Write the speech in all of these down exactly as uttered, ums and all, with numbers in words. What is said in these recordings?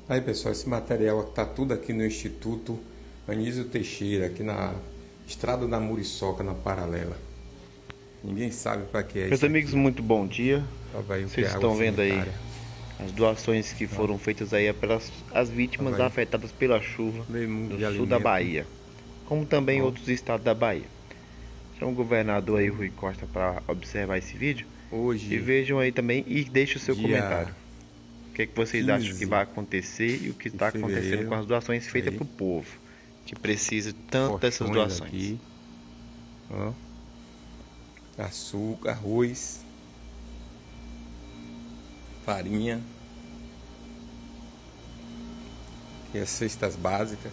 Aí pessoal, esse material está tudo aqui no Instituto Anísio Teixeira, aqui na Estrada da Muriçoca, na Paralela. Ninguém sabe para que é Meus isso amigos, aqui. muito bom dia. Olha aí o que Vocês é água estão vendo aí sanitária. as doações que foram feitas aí pelas as vítimas Olha aí, afetadas pela chuva meio mundo no de sul da alimento. Bahia, como também Ó, outros estados da Bahia. Chama o governador aí, Rui Costa, para observar esse vídeo e hoje, vejam aí também e deixe o seu dia comentário. O que é que vocês acham que quinze vai acontecer e o que de está acontecendo com fevereiro, as doações feitas aí, para o povo que precisa tanto dessas colchões doações. aqui, ó, açúcar, arroz, farinha, e as cestas básicas.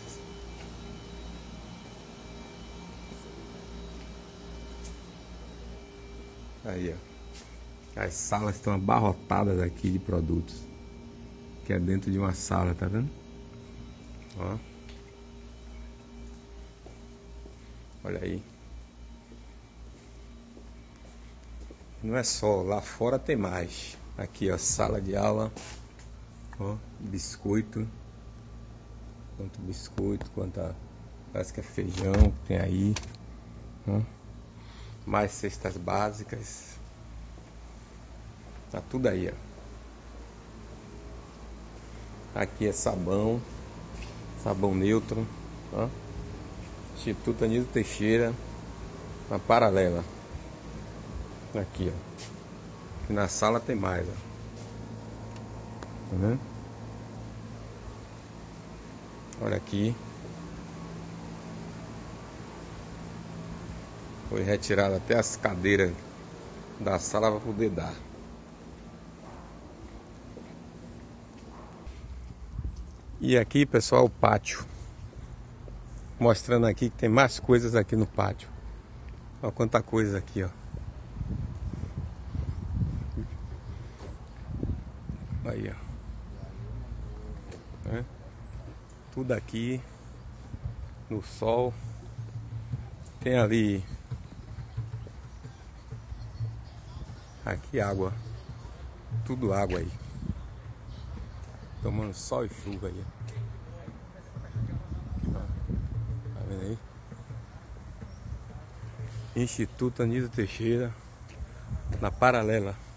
Aí, ó. As salas estão abarrotadas aqui de produtos. Que é dentro de uma sala, tá vendo? Ó. Olha aí. Não é só, lá fora tem mais. Aqui, ó, sala de aula. Ó, biscoito. Quanto biscoito, quanto parece que é feijão que tem aí. Ó. Mais cestas básicas. Tá tudo aí, ó. Aqui é sabão. Sabão neutro. Ó. Instituto Anísio Teixeira. Na Paralela. Aqui, ó. Aqui na sala tem mais, ó. Tá vendo? Olha aqui. Foi retirado até as cadeiras da sala para poder dar. E aqui, pessoal, o pátio. Mostrando aqui que tem mais coisas aqui no pátio. Olha quanta coisa aqui, ó. Aí, ó. É. Tudo aqui no sol. Tem ali. Aqui água. Tudo água aí. Tomando sol e chuva aí. Tá vendo aí? Instituto Anísio Teixeira, na Paralela.